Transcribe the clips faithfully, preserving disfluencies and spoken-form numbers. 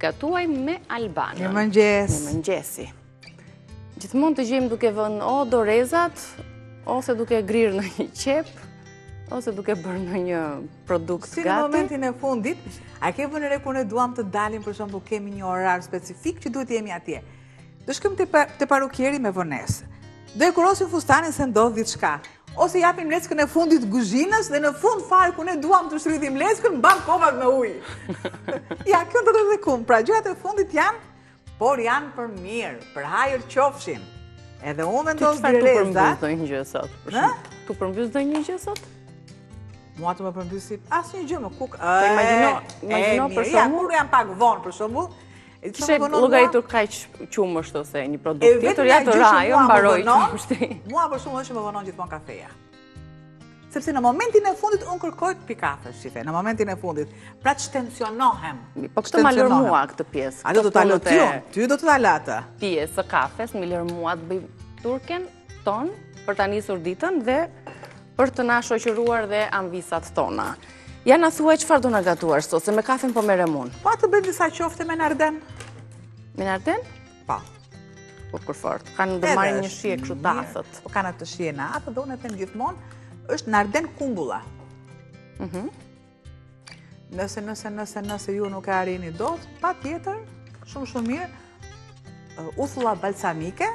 gatuaj me Albanën. Mirëmëngjes. Mirëmëngjesi. Gjithmonë të gjejmë duke vënë o dorezat, ose duke grirë në një qep, ose duke bërë në një produkt gati. Si në momentin e fundit, a ke vënë re kur ne duam të dalim, për shembull, kemi një orar specifik që duhet jemi atje. Do shkojmë te, te parukieri me vonesë. Do e kurosim fustanin se ndodh diçka. Ose japim leckën e fundit kuzhinës dhe në fund fare ku ne duam të shtrydhim leckën, mban kovat me ujë. Ja, kjo do të dhe kum. Pra gjërat e fundit janë, por janë për mirë, për hajër qofshin. Edhe unë vendos direza. Ty çfarë tu përmbys ndonjë gjë sot? Tu përmbys ndonjë gjë sot? Mua të më përmbysi asnjë gjë më kuk. Po imagjino, imagjino për shembull, kur jam pak vonë për shembull. Kishe llogaritur kaq qumësht ose një produkt tjetër, ja të rajo, mbaroj qumështi. Mua për shembull është më vonon gjithmonë kafeja. Sepse në momentin e fundit unë kërkoj të pi kafe, shife, në momentin e fundit. Pra të shtensionohem. Po këtë ma lër mua këtë pjesë. A do të ta lë ty? Ty do të ta lata. Pjesë së kafes, më lër mua të bëj turken ton për ta nisur ditën dhe për të na shoqëruar dhe anvisat tona. Ja na thuaj çfarë do na gatuar sot, se me kafen po merrem unë. Po të bëjmë disa qofte me narden. Me narden? Po. Po kur fort. Kanë të marrin një shije kështu të athët. Po kanë atë shije në athët dhe unë e them gjithmonë, është narden kumbulla. Mhm. Nëse nëse nëse nëse ju nuk e arrini dot, patjetër, shumë shumë mirë, uthulla balsamike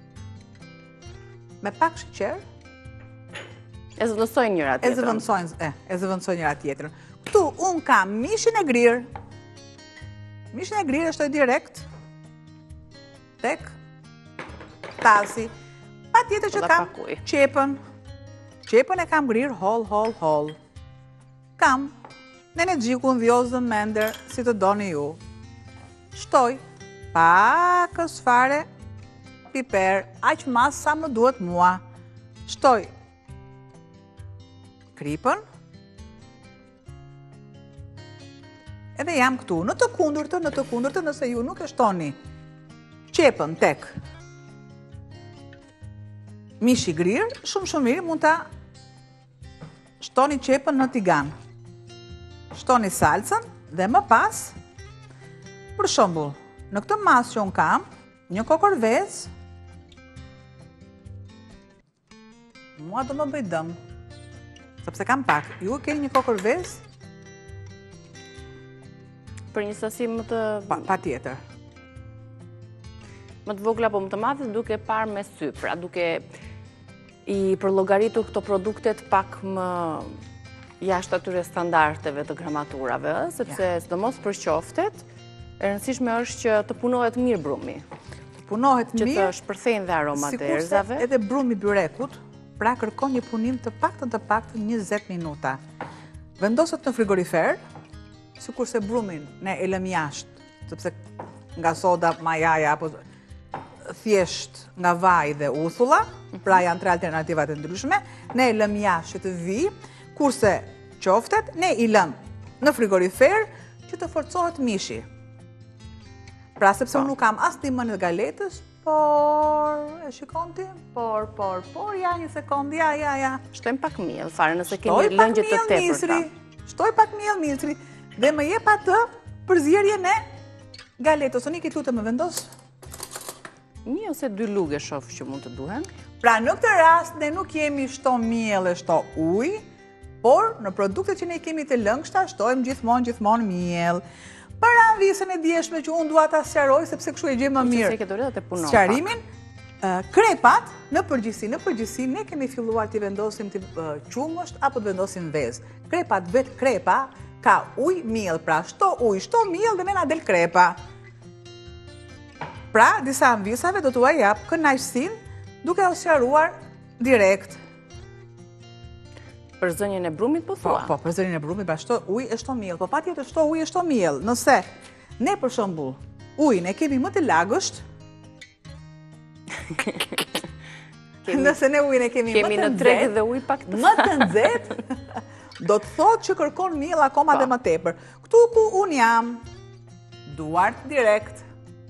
me pak sheqer. E zëvendësojnë njëra tjetrën. E zëvendësojnë, e, e zëvendësojnë njëra tjetrën. Këtu un kam mishin e grirë. Mishin e grirë shtoj direkt tek tasi. Patjetër që kam qepën. Qepën e kam grirë hol, hol, hol. Kam nene gjikun, vjozën, mender, si të doni ju. Shtoj pakës fare piper, aq mas sa më duhet mua. Shtoj kripën. Edhe jam këtu, në të kundërtën, në të kundërtën, nëse ju nuk e shtoni qepën tek mishi grirë, shumë shumë mirë mund ta shtoni qepën në tigan. Shtoni salcën dhe më pas, për shembull, në këtë masë që unë kam, një kokorvez, mua do më bëj dëm, sepse kam pak. Ju keni një kokorvez? Për një sasi më të... Pa tjetër. Më të vogla, po më të madhe duke parë me sy, pra duke i përllogaritur këto produktet pak më jashtë atyre standardeve të gramaturave, sepse sidomos për qoftet, e rëndësishme është që të punohet mirë brumi. Të punohet mirë, që të shpërthejnë dhe aromat e erëzave. Sikurse edhe brumi byrekut, pra kërkon një punim të paktën të paktën njëzet minuta. Vendoset në frigorifer, sikurse brumin ne e lëm jashtë, sepse nga soda, majaja, apo thjesht nga vaj dhe uthulla, pra janë tre alternativat e ndryshme, ne e lëm jashtë që të vi, kurse qoftet, ne i lëm në frigorifer që të forcohet mishi. Pra sepse unë nuk kam as timën e galetës, por, e shikon ti? Por, por, por, ja një sekund, ja, ja, ja. Shtojmë pak miell, fare nëse kemi lëngje të tepërta. Shtoj pak miell misri, dhe më jep atë përzierjen e galetës. Unë i këtë lutë më vendos? Një ose dy lugë shoh që mund të duhen. Pra në këtë rast, ne nuk jemi shto miell e shto ujë, por në produktet që ne kemi të lëngshta, shtojmë gjithmonë, gjithmonë miell. Për anvisën e djeshme që unë dua ta sqaroj, sepse kështu e gjej më mirë sqarimin, krepat në përgjithësi, në përgjithësi ne kemi filluar t'i vendosim t'i qumësht apo të vendosim vezë. Krepat vetë krepa ka ujë miell, pra shto ujë, shto miell dhe me na del krepa. Pra, disa anvisave do t'ua jap kënaqësinë duke u sqaruar direkt. Për zënjen e brumit po thua? Po, për zënjen e brumit, pra shto ujë e shto miell, po patjetër shto ujë e shto miell. Nëse ne për shembull ujin e kemi më të lagësht, nëse ne ujin e kemi më të nxehtë, kemi në treg dhe ujë pak të më të nxehtë, do të thotë që kërkon miell akoma dhe më tepër. Ktu ku un jam, duart direkt.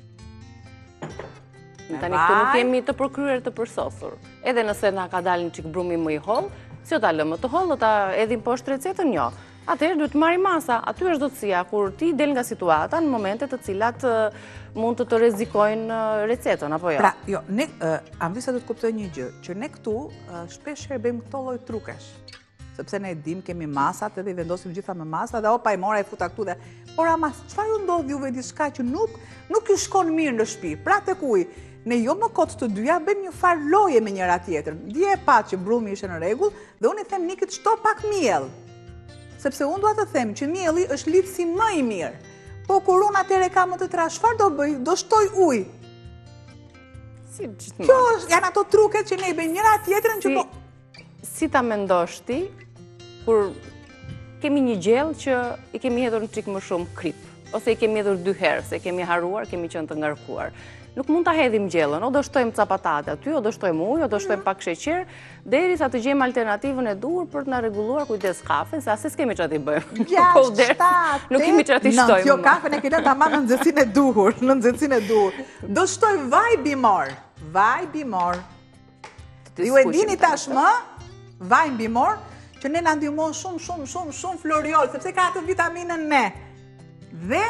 Tani këtu nuk kemi të përkryer të përsosur. Edhe nëse na ka dalë një çik brumi më i holl, si o ta lëmë të hollë, o ta edhim poshtë recetën, jo. Atëherë duhet marri masa. Aty është dotësia, kur ti del nga situata në momente të cilat mund të të rrezikojnë recetën, apo jo? Pra, jo, ne, Anvisa do të kuptoj një gjë, që ne këtu shpesh herë bëjmë këto lloj trukesh. Sepse ne dim, kemi masat edhe i vendosim gjitha me masa dhe opa i mora i futa këtu dhe... Por ama, çfarë ju ndodh juve diçka që nuk, nuk ju shkon mirë në shtëpi? Pra tek uji, ne jo më kot të dyja bëjmë një farë loje me njëra tjetrën. Dje e pa që brumi ishte në rregull dhe unë i them Nikit shto pak miell. Sepse unë dua të them që mielli është lidhësi më i mirë. Po kur unë atëre kam më të trash, çfarë do bëj? Do shtoj ujë. Si gjithmonë. Kjo është, janë ato truket që ne i bëjmë njëra tjetrën që si, po... Si ta mendosh ti, kur kemi një gjellë që i kemi hedhur në çik më shumë krip, ose i kemi hedhur dy herë, se kemi haruar, kemi qenë të ngarkuar. Nuk mund ta hedhim gjellën, o do shtojmë ca patate aty, o do shtojmë ujë, o do shtojmë pak sheqer, derisa të gjejmë alternativën e duhur për të na rregulluar kujdes kafen, se asë s'kemi çfarë t'i bëjmë. gjashtë, shtatë, nuk kemi çfarë t'i shtojmë. Jo, kafen e kemi tamam në nxehtësinë e duhur, në nxehtësinë e duhur. Do shtoj vaj bimor, vaj bimor. Ju e dini tashmë, vaj bimor, që ne na ndihmon shumë, shumë, shumë, shumë floriol, sepse ka atë vitaminën ne. Dhe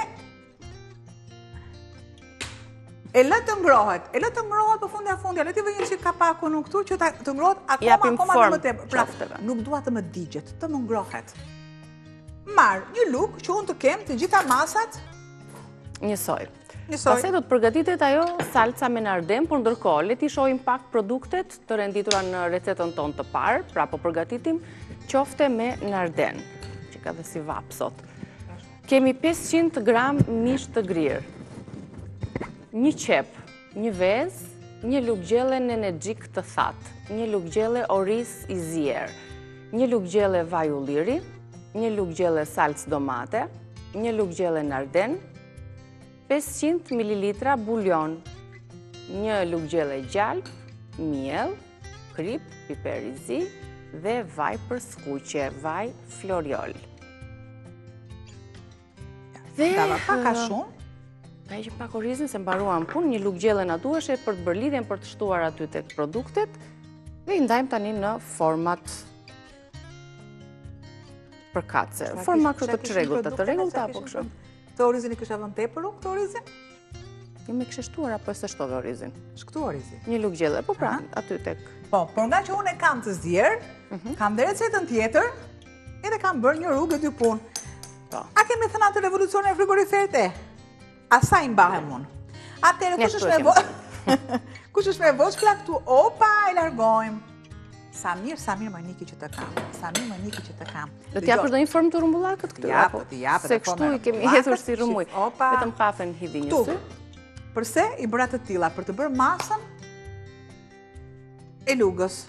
e lë të ngrohet, e lë të ngrohet për fundja fundja, le t'i vë një qik kapaku në këtu që të ngrohet akoma, akoma në më tepër. Pra, nuk dua të më digjet, të më ngrohet. Marr një luk që unë të kem të gjitha masat njësoj. Njësoj. Pastaj do të përgatitet ajo salca me nardem, por ndërkohë le t'i shohim pak produktet të renditura në recetën tonë të parë, pra po përgatitim qofte me narden, që ka dhe si vap sot. Kemi pesëqind gram mish të grirë, një qep, një vez, një lugë gjelle nenexhik të thatë, një lugë gjelle oriz i zier, një lugë gjelle vaj ulliri, një lugë gjelle salcë domate, një lugë gjelle narden, pesëqind mililitra bulion, një lugë gjelle gjalp, miell, krip, piper i zi dhe vaj për skuqe, vaj floriol. Dhe dava pak a shumë. Pa e që pak orizin se mbaruam punë, një lugë gjelle na duheshe për të bërë lidhjen për të shtuar aty tek produktet dhe i ndajmë tani në format përkatëse. Forma kështu të çrregullta, të rregullta apo kështu. Të orizin i kisha vënë tepër unë, këtë orizin? Jo me kishe shtuar apo s'e shtove orizin? Shktu orizin. Një lugë gjelle, po pra, aty tek. Po, por nga që unë e kam të zjerë, kam dhe recetën tjetër, edhe kam bërë një rrugë dy punë. A kemi thënë atë revolucionin e frigoriferit e? Asaj mbahem unë. Atëre, kush është me vosh? Kush është me vosh këla këtu? Opa, e largojmë. Sa mirë, sa mirë më niki që të kam. Sa mirë më niki që të kam. Do t'ja për do një formë të rumbullakët këtu? Japë, t'i japë. Se kështu i kemi hedhur si rumuj. Vetëm kafen hidhi një sy. Përse i bëra të tilla? Për të bërë masën e lugës.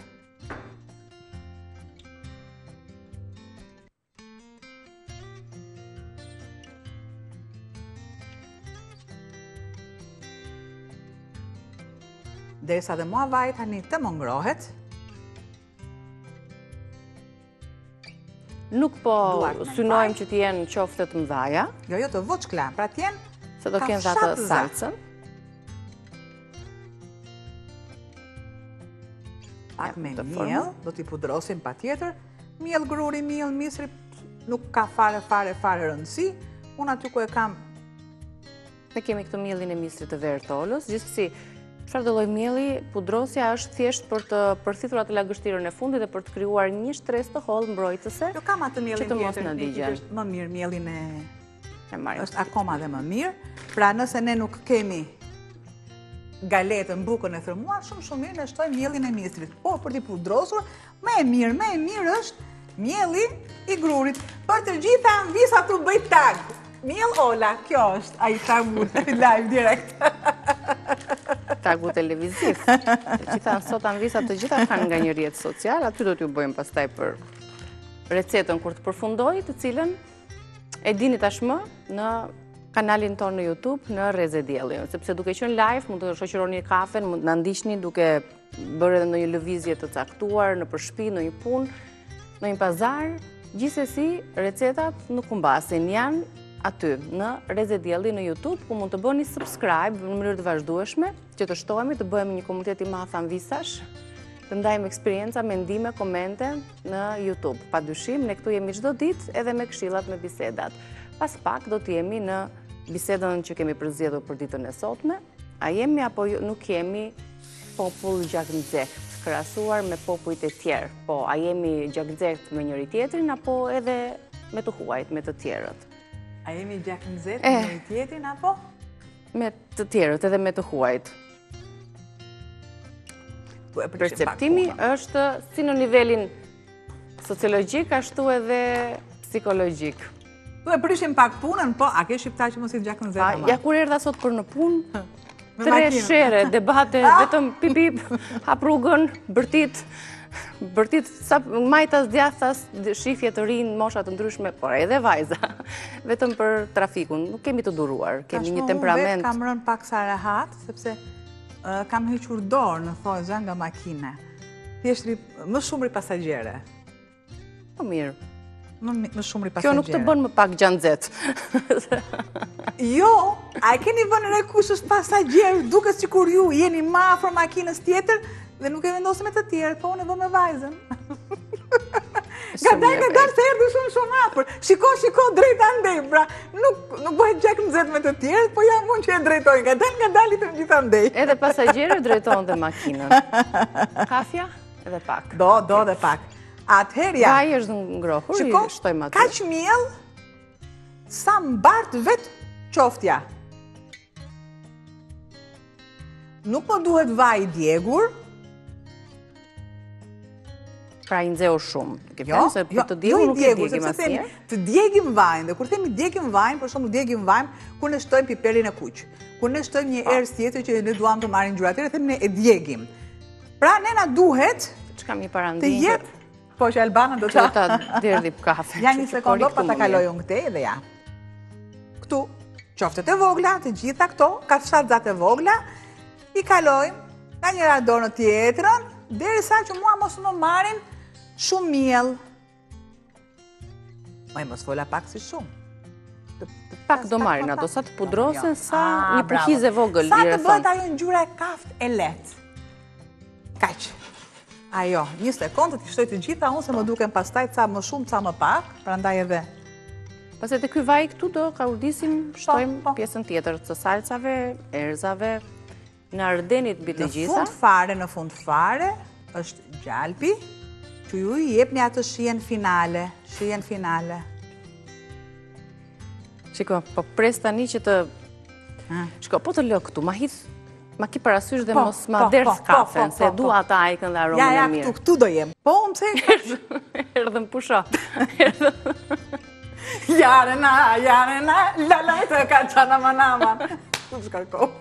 Derisa dhe mua vaj tani të më ngrohet. Nuk po synojmë që t'jenë qofte të mdhaja. Jo, jo, të voçkla, pra t'jenë se do kenë dhe atë salcën. Pak me miell, do t'i pudrosim pa tjetër. Miell gruri, miell misri, nuk ka fare, fare, fare rëndësi. Unë aty ku e kam... Ne kemi këtë miellin e misrit të vertolës, gjithsesi çfarë do lloj mielli, pudrosja është thjesht për të përthithur atë lagështirën e fundit dhe për të krijuar një shtresë të hollë mbrojtëse. Jo kam atë miellin që të mos na digjen. Është më mirë mielin e e marrim. Është akoma dhe më mirë. Pra nëse ne nuk kemi galetën, bukën e thërmuar, shumë shumë mirë ne shtojmë miellin e misrit. Po për t'i pudrosur, më e mirë, më e mirë është mielli i grurit. Për të gjitha Anvisa tu bëj tag. Miell Ola, kjo është ai tagu live direkt. Tagu televiziv. Që thanë sot Anvisa të gjitha kanë nga një rrjet social, aty do t'ju bëjmë pastaj për recetën kur të përfundoj, të cilën e dini tashmë në kanalin tonë në YouTube në Reze Dielli, sepse duke qenë live mund të shoqëroni kafen, mund të na ndiqni duke bërë edhe ndonjë lëvizje të caktuar në shtëpi, në një punë, në një pazar, gjithsesi recetat nuk humbasin, janë aty në Reze Dielli në YouTube, ku mund të bëni subscribe në mënyrë të vazhdueshme, që të shtohemi, të bëhemi një komunitet i madh Anvisash, të ndajmë eksperienca, mendime, komente në YouTube. Pa dyshim, ne këtu jemi çdo ditë edhe me këshillat, me bisedat. Pas pak do të jemi në bisedën që kemi përzgjedhur për ditën e sotme. A jemi apo nuk jemi popull gjaknxehtë, krahasuar me popujt e tjerë? Po, a jemi gjaknxehtë me njëri tjetrin apo edhe me të huajt, me të tjerët? A jemi gjaknxehtë me njëri tjetrin apo? Me të tjerët, edhe me të huajt. Perceptimi është si në nivelin sociologjik, ashtu edhe psikologjik. Tu e prishim pak punën, po, a ke shqiptar që mos i gjaknxehtë ama? Ja kur erdha sot për në punë, tre shere, debate, vetëm pip pip, hap rrugën, bërtit, bërtit, sa majtas, djathtas, shifje të rinë, mosha të ndryshme, por edhe vajza, vetëm për trafikun. Nuk kemi të duruar, kemi një temperament. Tashmë unë vetë kam rënë pak sa rehat, sepse kam hequr dorë në thojza nga makine. Thjesht më shumë ri pasagjere. Po mirë. Më shumë ri pasagjere. Kjo nuk të bën më pak gjanxet. Jo, a e keni vënë re kush është pasagjer, duket sikur ju jeni më afër makinës tjetër dhe nuk e vendosni me të tjerë, po unë e vë me vajzën. Nga dal, nga dal, se erdhi shumë shumë afër. Shiko, shiko, drejt andej, pra. Nuk bëhet gjaknxehtë me të tjerët, po jam unë që e drejtoj. Nga dal, nga dal, i të gjithandej. Edhe pasagjerët drejtojnë dhe makinën. Kafja? Edhe pak. Do, do dhe pak. Atëherë ja. Vaj është ngrohur, i shtojmë aty. Kaq miell sa mbart vetë qoftja. Nuk më duhet vaj i djegur. Pra i nxehur shumë. Jo, se jo, të djegur nuk e djegim asnjëherë. Të djegim vajin, dhe kur themi djegim vajin, për shembull djegim vajin kur ne shtojmë piperin e kuq. Kur ne shtojmë një erës tjetër që ne duam të marrim ngjyrë, atëherë themi ne e djegim. Pra ne na duhet çka mi parandim. Të jetë, po që Albana do të ta derdhi kafe. Ja një sekondë pa ta kaloj unë këtej dhe ja. Ktu, qoftet e vogla, të gjitha këto, kafshazat e vogla, i kalojmë nga njëra dorë në tjetrën, derisa që mua mos më marrin shumë miell. Oj, mos fola pak si shumë. Pak do marrin ato, sa të pudrosen, sa një pukiz e vogël. Sa të bëhet ajo ngjyra e kaftë e lehtë. Kaq. Ajo, një sekondë të shtoj të gjitha unë se më duken pastaj ca më shumë, ca më pak, prandaj edhe. Pastaj te ky vaj këtu do ka urdisim, shtojmë pjesën tjetër të salcave, erzave, në Ardenit mbi të gjitha. Në fund fare, në fund fare është gjalpi, që ju i jepni atë shijen finale, shijen finale. Shiko, po pres tani që të... Shiko, po të lë këtu, ma hith, ma ki parasysh dhe mos ma derdh kafen, se dua ata ajkën dhe aromën e mirë. Ja, ja, këtu, këtu do jem. Po, më pse? Erdhëm pusho. Jarena, jarena, lalajtë ka qana manama. Ku të shkarko?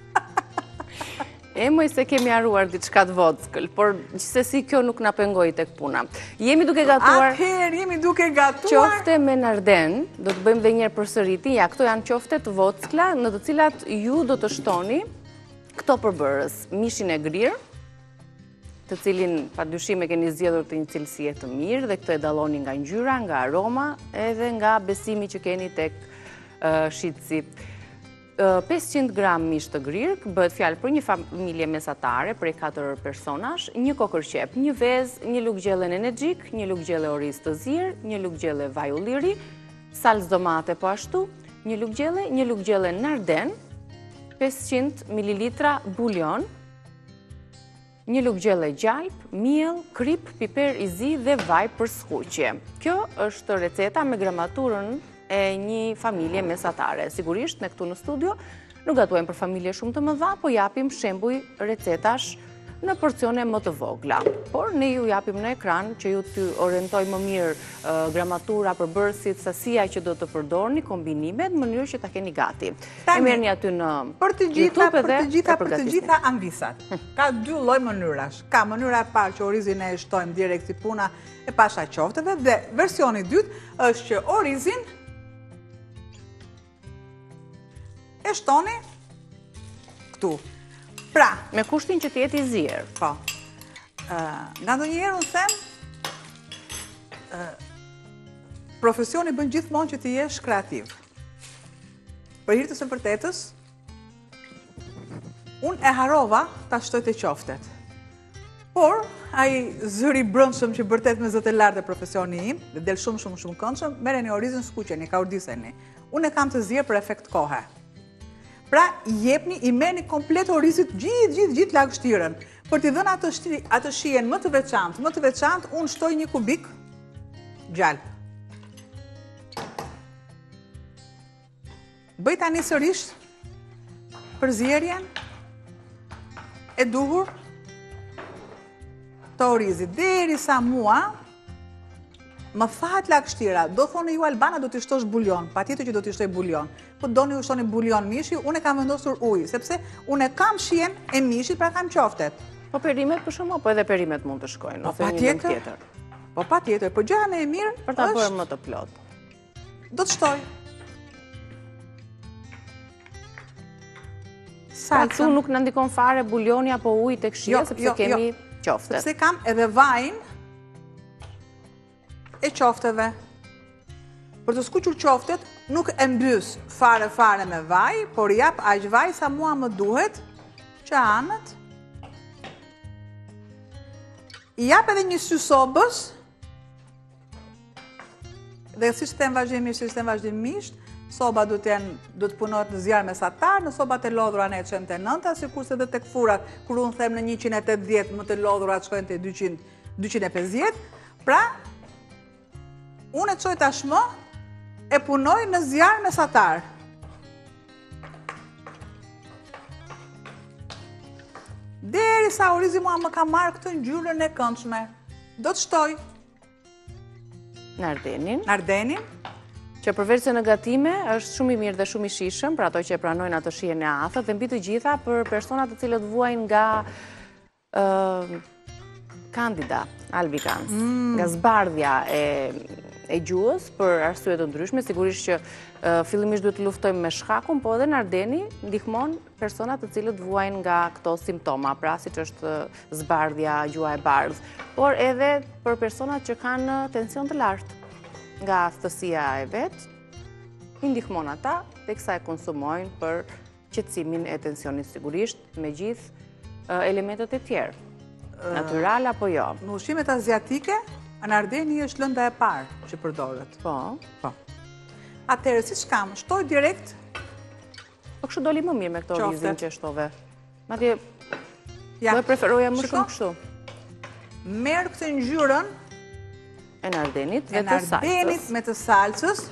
E moj se kemi arruar diçka të vockël, por gjithsesi kjo nuk na pengoi tek puna. Jemi duke gatuar. Atëherë jemi duke gatuar. Qofte me narden, do të bëjmë edhe një herë përsëriti. Ja, këto janë qofte të vockla, në të cilat ju do të shtoni këto përbërës, mishin e grirë, të cilin padyshim e keni zgjedhur të një cilësie të mirë dhe këtë e dalloni nga ngjyra, nga aroma, edhe nga besimi që keni tek uh, shitësi. pesëqind gram mish të grirë, bëhet fjalë për një familje mesatare, prej katër personash, një kokërqep, një vezë, një lugë gjelle energjik, një lugë gjelle oriz të zirë, një lugë gjelle vaj ulliri, salcë domate po ashtu, një lugë gjelle, një lugë gjelle narden, pesëqind mililitra bulion, një lugë gjelle gjalp, miell, krip, piper i zi dhe vaj për skuqje. Kjo është receta me gramaturën e një familje mesatare. Sigurisht, ne këtu në studio nuk gatuajmë për familje shumë të mëdha, po japim shembuj recetash në porcione më të vogla. Por ne ju japim në ekran që ju të orientoj më mirë uh, gramatura, përbërësit, sasia që do të përdorni, kombinimet, në mënyrë që ta keni gati. E merrni aty në për të gjitha, YouTube për të gjitha, për të gjitha anvisat. Ka dy lloj mënyrash. Ka mënyra e parë që orizin e shtojmë direkt si puna e pasha qofteve dhe versioni i dytë është që orizin e shtoni këtu. Pra, me kushtin që të jetë i zirë. Po. Nga ndonjëherë unë them, profesioni bën gjithmonë që të jesh kreativ. Për hir të së vërtetës, unë e harova ta shtoj të qoftet. Po Por, ai zëri brëndshëm që bërtet me zëtë e lartë e profesioni im, dhe del shumë shumë shumë këndshëm, mere një orizën skuqeni, ka urdiseni. Unë e kam të zjerë për efekt kohe. Pra, jepni, i meni komplet orizit gjithë, gjithë, gjithë lagështiren. Për t'i dhënë atë, atë shien më të veçantë, më të veçantë, unë shtoj një kubik gjallë. Bëj tani sërish për zjerjen e duhur të orizit. Deri sa mua më fahet lagështira. Do thonë ju Albana do t'i shtosh bulion, pa tjetër që do t'i shtoj bulion. Po doni u shtoni bulion mishi, unë e kam vendosur ujë, sepse unë e kam shien e mishit, pra kam qoftet. Po perimet për shumë, po edhe perimet mund të shkojnë, ose një vend tjetër. Po pa tjetër, po gjëja me e mirë për ta bërë më të plot. Do të shtoj. Pra këtu nuk në ndikon fare buljoni apo ujë të këshia, sepse kemi qoftet. Sepse kam edhe vajin e qofteve. Për të skuqur qoftet, nuk e mbys fare fare me vaj, por jap aq vaj sa mua më duhet që anët. I jap edhe një sy sobës, dhe si shtem vazhdimisht, si shtem vazhdimisht, soba du të punohet në zjarë mesatar, në sobat e lodhura ne qëmë të nënta, si kurse dhe të këfurat, kur unë them në njëqind e tetëdhjetë, më të lodhura të shkojnë të dyqind e pesëdhjetë, pra, unë e qoj tashmë, e punoj në zjarë mesatar. Deri sa orizi mua më ka marrë këtë ngjyrën e këndshme, do të shtoj. Në Ardenin. Në Ardenin. Që përveç se në gatime, është shumë i mirë dhe shumë i shishëm, për ato që e pranojnë atë shijen e afët, dhe mbi të gjitha për personat të cilët vuajnë nga Candida albicans, nga zbardhja e gjuhës për arsye të ndryshme, sigurisht që fillimisht duhet të luftojmë me shkakun, po edhe në Ardeni ndihmon personat të cilët vuajnë nga këto simptoma, pra siç është zbardhja, gjuha e bardhë, por edhe për personat që kanë tension të lartë nga aftësia e vetë, i ndihmon ata dhe kësa e konsumojnë për qetësimin e tensionit sigurisht, me gjithë elementet e tjerë, natural apo jo. Në ushqimet aziatike, në Ardeni është lënda e parë që përdoret. Po. Po. Atëherë, si shkam, shtoj direkt. Po kështu doli më mirë me këto orizin që shtove. Madje, do e preferoja më shumë kështu. Merë këtë ngjyrën e në Ardenit dhe të salcës. E në Ardenit me të salcës,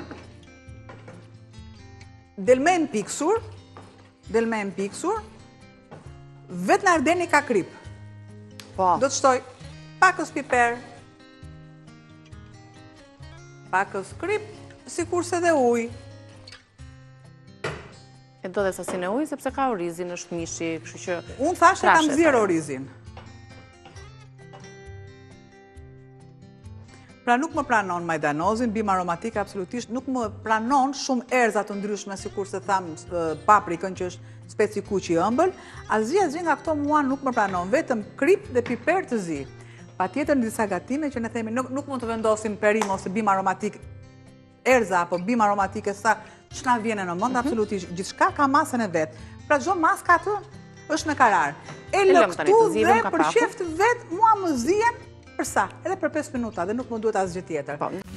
delmen piksur, delmen piksur, vetë në Ardeni ka krip. Po. Do të shtoj pakës piper, pakës krip, si kurse dhe ujë. E do dhe sasin e ujë, sepse ka orizin, është mishi, kështu që... Unë thashtë kam zjerë orizin. Pra nuk më pranon majdanozin, bim aromatik absolutisht, nuk më pranon shumë erza të ndryshme, si kur se thamë paprikën që është speci kuq i ëmbël, asgjë asgjë nga këto mua nuk më pranon, vetëm krip dhe piper të zi. Pa tjetër në disa gatime që ne themi nuk mund të vendosim perim ose bim aromatik erza apo bim aromatike sa që na vjene në mend, absolutisht gjithçka ka masën e vet. Pra çdo masë ka atë është me karar. E lë këtu dhe për qeft vet mua më zihen për sa? Edhe për pesë minuta dhe nuk më duhet asgjë tjetër.